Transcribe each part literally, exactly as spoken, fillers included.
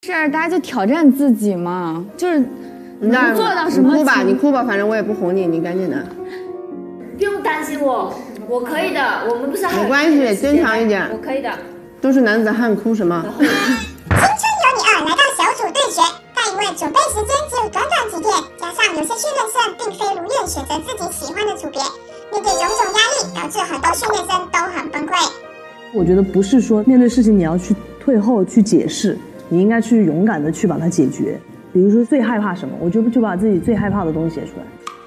是啊，大家就挑战自己嘛，就是能做到什么？ 你哭吧，你哭吧，反正我也不哄你，你赶紧的。 不用担心我，我可以的。我们不是还有没关系，坚强一点。 我可以的。 都是男子汉，哭什么？ 青春有你二来到小组对决，但因为准备时间只有短短几天，加上有些训练生并非如愿选择自己喜欢的组别，面对种种压力，导致很多训练生都很崩溃。 我觉得不是说面对事情你要去退后去解释，你应该去勇敢的去把它解决。比如说最害怕什么，我就就把自己最害怕的东西写出来。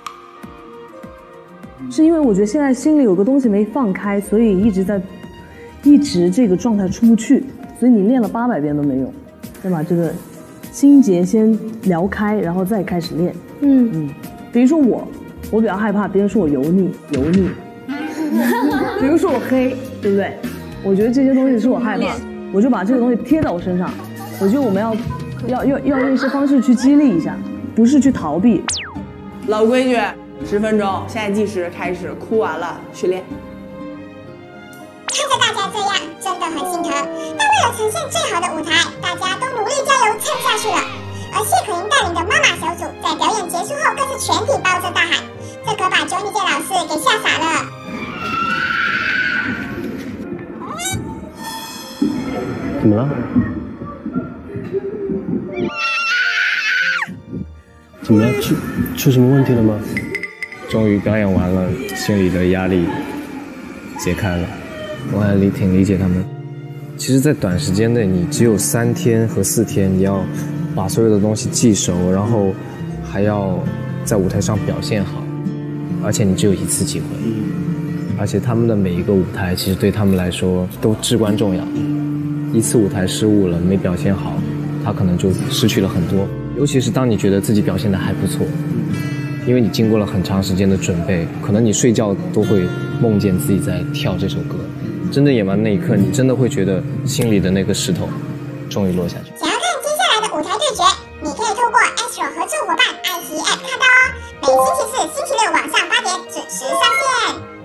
是因为我觉得现在心里有个东西没放开，所以一直在，一直这个状态出不去，所以你练了八百遍都没用，要把这个心结先撩开，然后再开始练。嗯嗯，比如说我，我比较害怕别人说我油腻，油腻。比如说我黑，对不对？我觉得这些东西是我害怕，我就把这个东西贴在我身上。我觉得我们要要要要用一些方式去激励一下，不是去逃避。 老规矩。十分钟，现在计时开始，哭完了训练。 看着大家这样，真的很心疼。但为了呈现最好的舞台，大家都努力加油撑下去了。而谢可寅带领的妈妈小组在表演结束后，更是全体抱着大喊，这可把九女界老师给吓傻了。 怎么了？怎么了？出出什么问题了吗？ 终于表演完了，心里的压力解开了。我还理挺理解他们。其实，在短时间内，你只有三天和四天，你要把所有的东西记熟，然后还要在舞台上表现好，而且你只有一次机会。而且他们的每一个舞台，其实对他们来说都至关重要。一次舞台失误了，没表现好，他可能就失去了很多。尤其是当你觉得自己表现得还不错。因为你经过了很长时间的准备，可能你睡觉都会梦见自己在跳这首歌。真的演完那一刻，你真的会觉得心里的那个石头终于落下去。 想要看接下来的舞台对决，你可以透过 Astro 合作伙伴爱奇艺 App 看到哦。每星期四、星期六晚上八点准时上线。